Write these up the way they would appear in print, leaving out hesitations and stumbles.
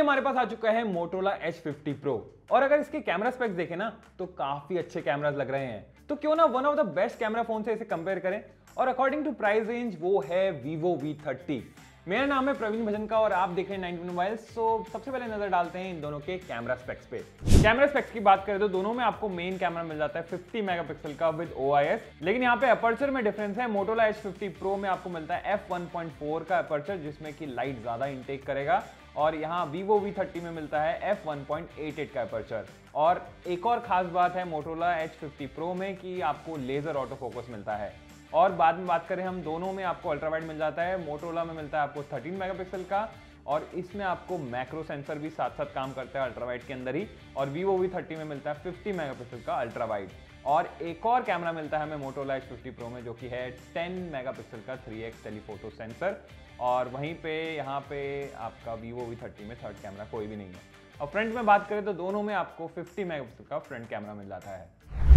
हमारे पास आ चुका है Motorola H50 Pro और अगर इसके कैमरा स्पेक्स देखें ना तो काफी अच्छे कैमरास लग रहे हैं। तो क्यों ना one of the best camera phone से इसे कंपेयर करें और अकॉर्डिंग टू प्राइस रेंज वो है Vivo V30। मेरा नाम है प्रवीण भजनका और आप देख रहे हैं 90 मोबाइल्स। सबसे पहले नजर डालते हैं इन दोनों के कैमरा स्पेक्स पे। कैमरा स्पेक्स की बात करें तो दोनों में आपको मेन कैमरा मिल जाता है 50 मेगापिक्सल का विद OIS, लेकिन यहाँ पे अपर्चर में डिफरेंस है। Motorola H50 Pro में आपको मिलता है f1.4 का अपर्चर जिसमें कि लाइट ज्यादा इनटेक करेगा और यहाँ Vivo V30 में मिलता है f1.88 का अपर्चर। और एक और खास बात है Motorola H50 Pro में कि आपको लेजर ऑटो फोकस मिलता है। और बाद में बात करें हम दोनों में आपको अल्ट्रा वाइड मिल जाता है। Motorola में मिलता है आपको 13 मेगापिक्सल का और इसमें आपको मैक्रो सेंसर भी साथ साथ काम करता है अल्ट्रा वाइड के अंदर ही। और Vivo V30 में मिलता है 50 मेगापिक्सल का अल्ट्रा वाइड। और एक और कैमरा मिलता है हमें Motorola H50 Pro में जो कि है 10 मेगापिक्सल का 3x टेलीफोटो सेंसर। और वहीं पे यहाँ पे आपका Vivo V30 में थर्ड कैमरा कोई भी नहीं है। और फ्रंट में बात करें तो दोनों में आपको 50 मेगापिक्सल का फ्रंट कैमरा मिल जाता है।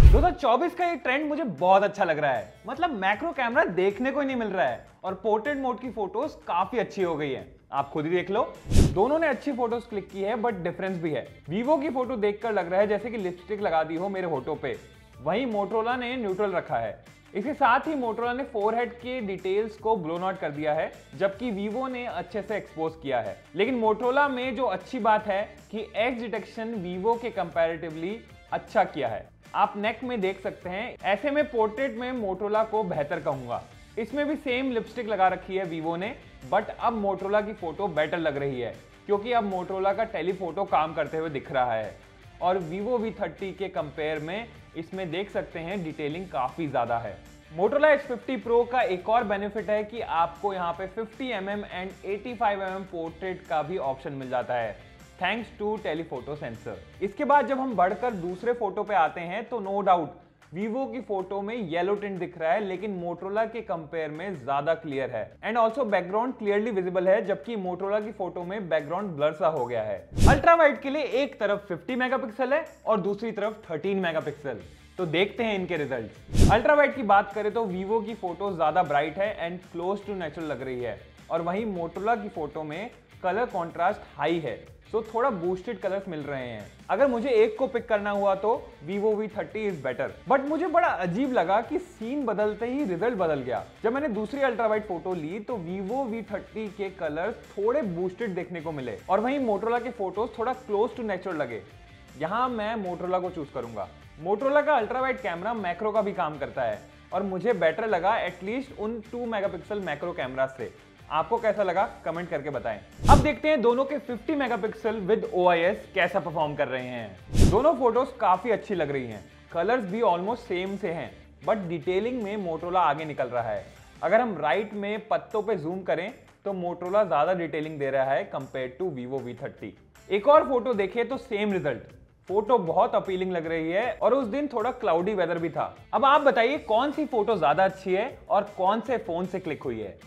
2024 का ये ट्रेंड मुझे बहुत अच्छा लग रहा है। मतलब मैक्रो कैमरा देखने को ही नहीं मिल रहा है और पोर्ट्रेट मोड की फोटोज काफी अच्छी हो गई हैं। आप खुद ही देख लो। दोनों ने अच्छी फोटोज क्लिक की है बट डिफरेंस भी है। Vivo की फोटो देखकर लग रहा है जैसे कि लिपस्टिक लगा दी हो मेरे होठों पे, वहीं Motorola ने न्यूट्रल रखा है। इसके साथ ही Motorola ने फोरहेड के डिटेल्स को ब्लोन आउट कर दिया है जबकि Vivo ने अच्छे से एक्सपोज किया है। लेकिन Motorola में जो अच्छी बात है कि एज डिटेक्शन Vivo के कंपैरेटिवली अच्छा किया है। आप नेक में देख सकते हैं। ऐसे में पोर्ट्रेट में Motorola को बेहतर कहूंगा। इसमें भी सेम लिपस्टिक लगा रखी है Vivo ने, बट अब Motorola की फोटो बेटर लग रही है क्योंकि अब Motorola का टेलीफोटो काम करते हुए दिख रहा है। और Vivo V30 के कंपेयर में इसमें देख सकते हैं डिटेलिंग काफी ज्यादा है। Motorola H50 Pro का एक और बेनिफिट है कि आपको यहाँ पे 50mm एंड 85mm पोर्ट्रेट का भी ऑप्शन मिल जाता है थैंक्स टू टेलीफोटो सेंसर। इसके बाद जब हम बढ़कर दूसरे फोटो पे आते हैं तो नो डाउट Vivo की फोटो में येलो टिंट दिख रहा है लेकिन Motorola के कंपेयर में ज्यादा क्लियर है and also background clearly visible है जबकि Motorola की फोटो में बैकग्राउंड ब्लर सा हो गया है। अल्ट्रा वाइड के लिए एक तरफ 50 मेगापिक्सल है और दूसरी तरफ 13 मेगापिक्सल। तो देखते हैं इनके रिजल्ट्स। अल्ट्रा वाइड की बात करें तो Vivo की फोटो ज्यादा ब्राइट है एंड क्लोज टू नेचुरल लग रही है और वहीं Motorola की फोटो में कलर कॉन्ट्रास्ट हाई है तो थोड़ा बूस्टेड कलर्स मिल रहे हैं। अगर मुझे एक को पिक करना हुआ तो Vivo V30 is better. But मुझे बड़ा अजीब लगा कि सीन बदलते ही रिजल्ट बदल गया। जब मैंने दूसरी अल्ट्रा वाइड फोटो ली तो Vivo V30 के कलर्स थोड़े बूस्टेड देखने को मिले और वहीं Motorola के फोटोज थोड़ा क्लोज टू नेचुरल लगे। यहाँ मैं Motorola को चूज करूंगा। Motorola का अल्ट्रा वाइड कैमरा मैक्रो का भी काम करता है और मुझे बेटर लगा एटलीस्ट उन 2 मेगापिक्सल मैक्रो कैमरा से। आपको कैसा लगा कमेंट करके बताएं। अब देखते हैं दोनों के 50 मेगापिक्सल विद OIS कैसा परफॉर्म कर रहे हैं। दोनों फोटोज काफी अच्छी लग रही हैं। कलर्स भी ऑलमोस्ट सेम से हैं बट डिटेलिंग में Motorola आगे निकल रहा है। अगर हम राइट में पत्तों पे जूम करें तो Motorola ज्यादा डिटेलिंग दे रहा है कंपेयर टू Vivo V30। एक और फोटो देखें तो सेम रिजल्ट। फोटो बहुत अपीलिंग लग रही है और उस दिन थोड़ा क्लाउडी वेदर भी था। अब आप बताइए कौन सी फोटो ज्यादा अच्छी है और कौन से फोन से क्लिक हुई है।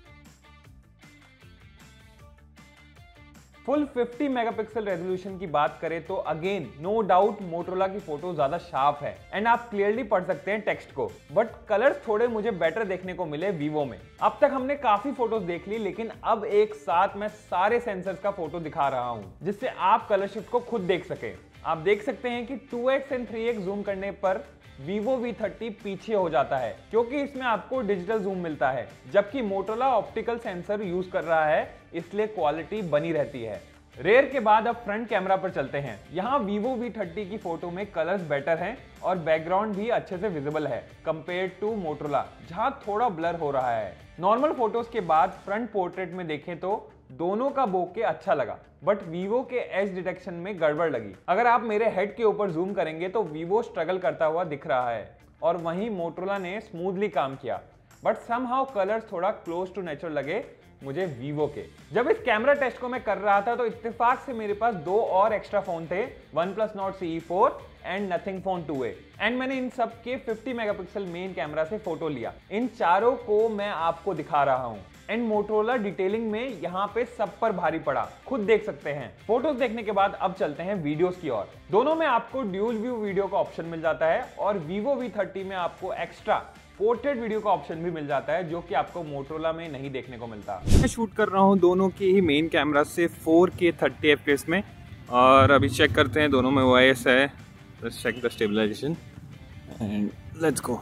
फुल 50 मेगापिक्सल रेजोल्यूशन की बात करें तो अगेन नो डाउट Motorola की फोटो ज्यादा शार्प है एंड आप क्लियरली पढ़ सकते हैं टेक्स्ट को। बट कलर्स थोड़े मुझे बेटर देखने को मिले Vivo में। अब तक हमने काफी फोटोज देख ली लेकिन अब एक साथ मैं सारे सेंसर्स का फोटो दिखा रहा हूं जिससे आप कलर शिफ्ट को खुद देख सके। आप देख सकते हैं कि 2x एंड 3x जूम करने पर Vivo V30 पीछे हो जाता है क्योंकि इसमें आपको डिजिटल जूम मिलता है जबकि Motorola ऑप्टिकल सेंसर यूज कर रहा है इसलिए क्वालिटी बनी रहती है। रेयर के बाद अब फ्रंट कैमरा पर चलते हैं। यहाँ Vivo V30 की फोटो में कलर्स बेटर हैं और बैकग्राउंड भी अच्छे से विजिबल है कंपेयर टू Motorola जहाँ थोड़ा ब्लर हो रहा है। नॉर्मल फोटोज के बाद फ्रंट पोर्ट्रेट में देखें तो दोनों का बोके अच्छा लगा बट Vivo के एज डिटेक्शन में गड़बड़ लगी। अगर आप मेरे हेड के ऊपर जूम करेंगे तो Vivo स्ट्रगल करता हुआ दिख रहा है और वहीं Motorola ने स्मूथली काम किया बट समहाउ कलर्स थोड़ा क्लोज टू नेचुरल लगे मुझे Vivo के। जब इस कैमरा टेस्ट को मैं कर रहा था तो इत्तेफाक से मेरे पास 2 और एक्स्ट्रा फोन थे, OnePlus Nord CE4 and Nothing Phone 2a and मैंने इन सब के 50 मेगापिक्सल मेन कैमरा से फोटो लिया। इन चारों को मैं आपको दिखा रहा हूं एंड Motorola डिटेलिंग में यहाँ पे सब पर भारी पड़ा, खुद देख सकते हैं। फोटोज देखने के बाद अब चलते हैं वीडियोस की ओर। दोनों में आपको ड्यूल व्यू वीडियो का ऑप्शन मिल जाता है और Vivo V30 में आपको एक्स्ट्रा एक्सपोर्टेड वीडियो का ऑप्शन भी मिल जाता है, जो कि आपको मोटोरोला में नहीं देखने को मिलता। मैं शूट कर रहा हूँ दोनों की ही मेन कैमरा से 4K 30 FPS में, और अभी चेक करते हैं दोनों में OIS है। Let's check the stabilization and let's go.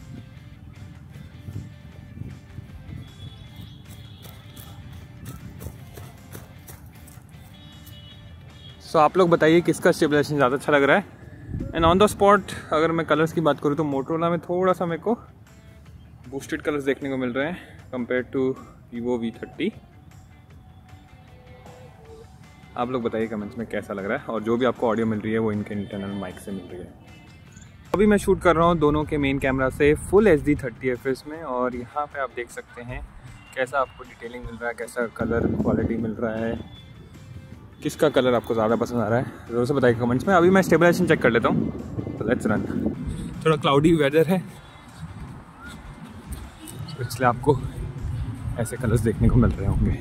So आप लोग बताइए किसका स्टेबलाइजेशन ज़्यादा अच्छा लग रहा है। एंड ऑन द स्पॉट अगर मैं कलर्स की बात करूँ तो मोटोरोला में थोड़ा सा मेरे को बूस्टेड कलर्स देखने को मिल रहे हैं कंपेयर टू Vivo V30। आप लोग बताइए कमेंट्स में कैसा लग रहा है, और जो भी आपको ऑडियो मिल रही है वो इनके इंटरनल माइक से मिल रही है। अभी मैं शूट कर रहा हूँ दोनों के मेन कैमरा से फुल HD 30 FPS में, और यहाँ पे आप देख सकते हैं कैसा आपको डिटेलिंग मिल रहा है, कैसा कलर क्वालिटी मिल रहा है, किसका कलर आपको ज़्यादा पसंद आ रहा है ज़रूर से बताइए कमेंट्स में। अभी मैं स्टेबलाइजेशन चेक कर लेता हूँ, तो लेट्स रन। थोड़ा क्लाउडी वेदर है तो इसलिए आपको ऐसे कलर्स देखने को मिल रहे होंगे।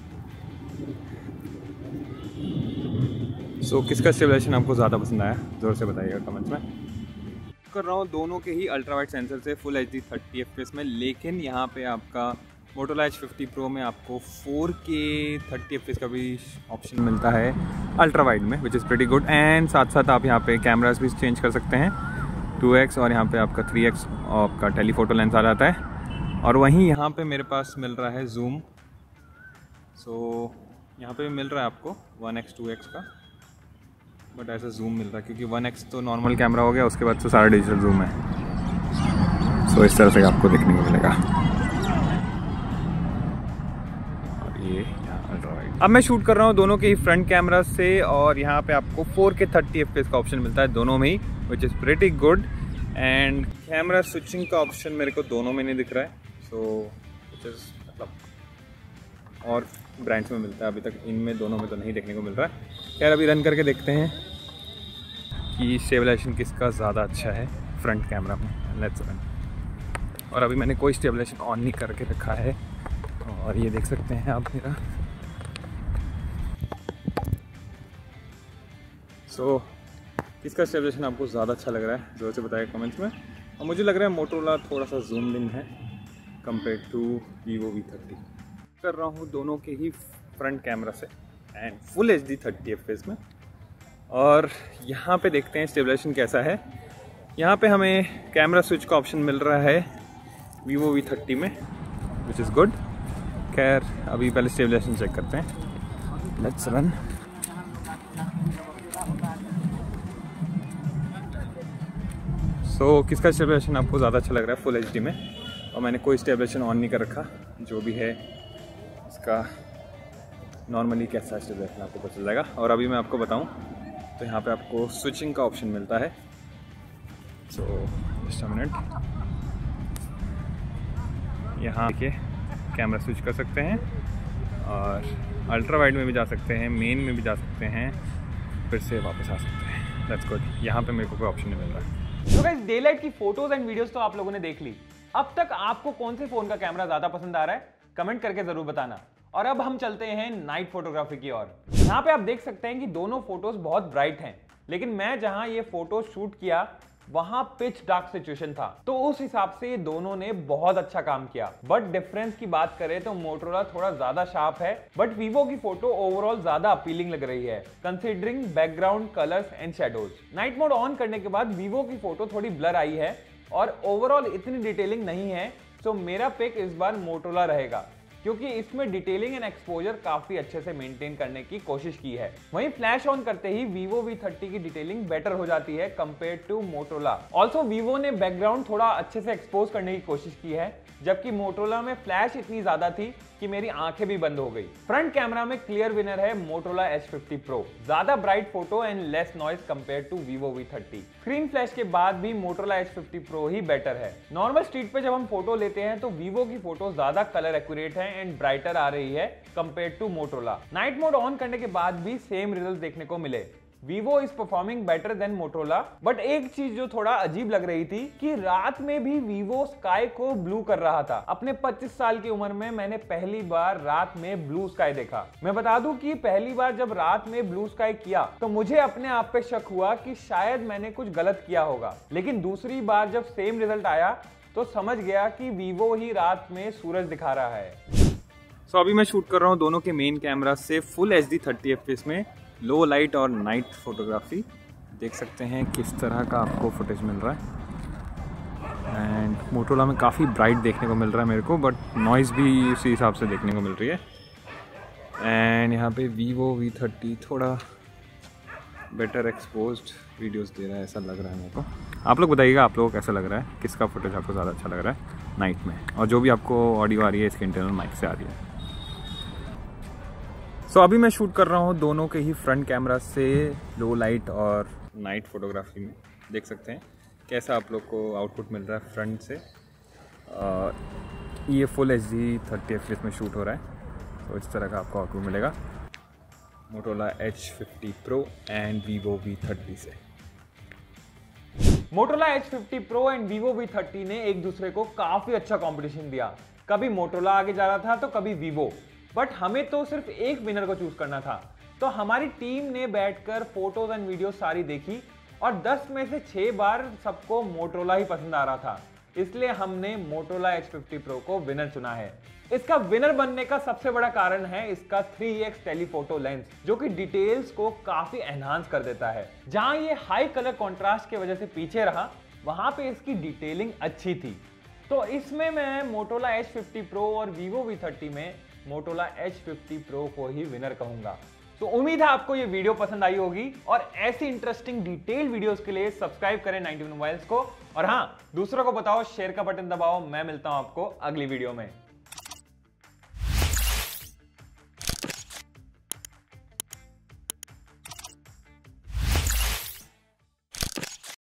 सो किसका स्टेबलाइजेशन आपको ज़्यादा पसंद आया ज़रूर से बताइएगा कमेंट्स में। कर रहा हूँ दोनों के ही अल्ट्रा वाइड सेंसर से फुल HD 30 FPS में, लेकिन यहाँ पे आपका मोटोरोला H50 Pro में आपको 4K 30 FPS का भी ऑप्शन मिलता है अल्ट्रा वाइड में, which is pretty good. And साथ साथ आप यहाँ पे कैमरास भी चेंज कर सकते हैं, 2x और यहाँ पे आपका 3x आपका टेलीफोटो लेंस आ जाता है। और वहीं यहाँ पे मेरे पास मिल रहा है जूम, सो यहाँ पे भी मिल रहा है आपको 1x 2x का, बट ऐसा जूम मिल रहा है क्योंकि 1x तो नॉर्मल कैमरा हो गया, उसके बाद तो सारा डिजिटल जूम है। सो इस तरह से आपको देखने को मिलेगा। अब मैं शूट कर रहा हूँ दोनों के ही फ्रंट कैमरा से, और यहाँ पे आपको 4K 30 FPS का ऑप्शन मिलता है दोनों में ही, which is pretty good. And camera switching का ऑप्शन मेरे को दोनों में नहीं दिख रहा है, सो विच इज़ मतलब और ब्रांड्स में मिलता है, अभी तक इनमें दोनों में तो नहीं देखने को मिल रहा है। खैर अभी रन करके देखते हैं कि स्टेबलाइजेशन किसका ज़्यादा अच्छा है फ्रंट कैमरा में। Let's run. और अभी मैंने कोई स्टेबलाइजेशन ऑन नहीं करके रखा है, और ये देख सकते हैं आप मेरा। सो किसका स्टेबलाइजेशन आपको ज़्यादा अच्छा लग रहा है ज़रूर से बताइए कमेंट्स में। और मुझे लग रहा है मोटोरोला थोड़ा सा जूम इन है कंपेयर टू Vivo V30। कर रहा हूँ दोनों के ही फ्रंट कैमरा से एंड फुल HD 30 FPS में, और यहाँ पे देखते हैं स्टेबलाइजेशन कैसा है। यहाँ पे हमें कैमरा स्विच का ऑप्शन मिल रहा है Vivo V30 में, विच इज़ गुड। खैर अभी पहले स्टेबलाइजेशन चेक करते हैं। Let's run. सो किसका स्टेबलाइजेशन आपको ज़्यादा अच्छा लग रहा है फुल HD में, और मैंने कोई स्टेबलाइजेशन ऑन नहीं कर रखा, जो भी है इसका नॉर्मली कैसा स्टेबलाइजेशन आपको पता चल जाएगा। और अभी मैं आपको बताऊं तो यहाँ पे आपको स्विचिंग का ऑप्शन मिलता है, सो जस्ट अ मिनट। यहाँ देखिए कैमरा स्विच कर सकते हैं, और अल्ट्रा वाइड में भी जा सकते हैं, मेन में भी जा सकते हैं, फिर से वापस आ सकते हैं। That's good. यहाँ पे मेरे को कोई ऑप्शन नहीं मिल रहा है। तो गाइस डे लाइट की फोटोज एंड वीडियोस तो आप लोगों ने देख ली। अब तक आपको कौन से फोन का कैमरा ज्यादा पसंद आ रहा है कमेंट करके जरूर बताना। और अब हम चलते हैं नाइट फोटोग्राफी की ओर। यहाँ पे आप देख सकते हैं कि दोनों फोटोज बहुत ब्राइट हैं, लेकिन मैं जहां ये फोटो शूट किया वहां पिच डार्क सिचुएशन था, तो उस हिसाब से ये दोनों ने बहुत अच्छा काम किया। बट डिफरेंस की बात करें तो मोटोरोला थोड़ा ज्यादा शार्प है, बट वीवो की फोटो ओवरऑल ज्यादा अपीलिंग लग रही है considering background colours and shadows. Night mode on करने के बाद वीवो की फोटो थोड़ी ब्लर आई है और ओवरऑल इतनी डिटेलिंग नहीं है, तो मेरा पिक इस बार मोटोरोला रहेगा क्योंकि इसमें डिटेलिंग एंड एक्सपोजर काफी अच्छे से मेंटेन करने की कोशिश की है। वहीं फ्लैश ऑन करते ही Vivo V30 की डिटेलिंग बेटर हो जाती है compare to Motorola. Also Vivo ने बैकग्राउंड थोड़ा अच्छे से एक्सपोज करने की कोशिश की है, जबकि मोटोरोला में फ्लैश इतनी ज्यादा थी कि मेरी आंखें भी बंद हो गई। फ्रंट कैमरा में क्लियर विनर है मोटोरोला H50 Pro, ज्यादा bright photo and less noise compare to Vivo V30। Screen flash के बाद भी मोटोरोला H50 Pro ही बेटर है। नॉर्मल स्ट्रीट पे जब हम फोटो लेते हैं तो Vivo की फोटो ज्यादा कलर एक्यूरेट है एंड ब्राइटर आ रही है compare to Motorola. Night mode on करने के बाद भी सेम रिजल्ट देखने को मिले। Vivo is performing better than Motorola, but एक चीज जो थोड़ा अजीब लग रही थी कि रात में भी Vivo स्काई को ब्लू कर रहा था। अपने 25 साल की उम्र में मैंने पहली बार रात में ब्लू स्काई देखा। मैं बता दूं कि पहली बार जब रात में ब्लू स्काई किया तो मुझे अपने आप पे शक हुआ कि शायद मैंने कुछ गलत किया होगा, लेकिन दूसरी बार जब सेम रिजल्ट आया तो समझ गया कि वीवो ही रात में सूरज दिखा रहा है। सो अभी मैं शूट कर रहा हूँ दोनों के मेन कैमरा से फुल HD 30 FPS में लो लाइट और नाइट फोटोग्राफी। देख सकते हैं किस तरह का आपको फुटेज मिल रहा है। एंड मोटोरोला में काफ़ी ब्राइट देखने को मिल रहा है मेरे को, बट नॉइज़ भी उसी हिसाब से देखने को मिल रही है। एंड यहाँ पे वीवो V30 थोड़ा बेटर एक्सपोज्ड वीडियोस दे रहा है, ऐसा लग रहा है मेरे को। आप लोग बताइएगा आप लोगों को कैसा लग रहा है, किसका फुटेज आपको ज़्यादा अच्छा लग रहा है नाइट में, और जो भी आपको ऑडियो आ रही है इसके इंटरनल माइक से आ रही है। सो अभी मैं शूट कर रहा हूँ दोनों के ही फ्रंट कैमरा से लो लाइट और नाइट फोटोग्राफी में। देख सकते हैं कैसा आप लोग को आउटपुट मिल रहा है फ्रंट से। ये फुल HD 30 FPS में शूट हो रहा है, तो इस तरह का आपको आउटपुट मिलेगा Motorola H50 Pro and Vivo V30 से। Motorola H50 Pro and Vivo V30 ने एक दूसरे को काफी अच्छा कंपटीशन दिया। कभी मोटोरोला आगे जा रहा था तो कभी Vivo, बट हमें तो सिर्फ एक विनर को चूज करना था। तो हमारी टीम ने बैठकर फोटोज एंड वीडियो सारी देखी और 10 में से 6 बार सबको मोटोरोला ही पसंद आ रहा था, इसलिए हमने मोटोरोला H50 Pro को विनर चुना है। इसका विनर बनने का सबसे बड़ा कारण है इसका 3x टेलीफोटो लेंस, जो कि डिटेल्स को काफी एनहांस कर देता है। जहां ये हाई कलर कंट्रास्ट की वजह से पीछे रहा, वहां पे इसकी डिटेलिंग अच्छी थी। तो इसमें मैं मोटोरोला H50 Pro और Vivo V30 में मोटोरोला H50 Pro को ही विनर कहूंगा। तो उम्मीद है आपको ये वीडियो पसंद आई होगी, और ऐसी इंटरेस्टिंग डिटेल वीडियोस के लिए सब्सक्राइब करें 91 मोबाइल्स को, और हाँ, दूसरों को बताओ, शेयर का बटन दबाओ। मैं मिलता हूं आपको अगली वीडियो में।